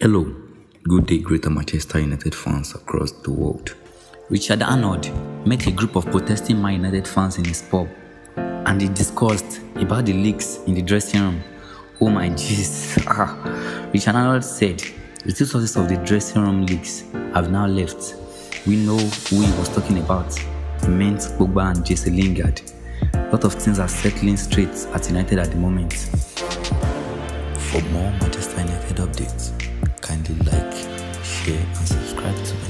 Hello, good day Greater Manchester United fans across the world. Richard Arnold met a group of protesting Man United fans in his pub and they discussed about the leaks in the dressing room. Oh my jeez. Richard Arnold said, the two sources of the dressing room leaks have now left. We know who he was talking about. He meant POgba and Jesse Lingard. A lot of things are settling straight at United at the moment. For more Manchester United updates, kindly like, share and subscribe to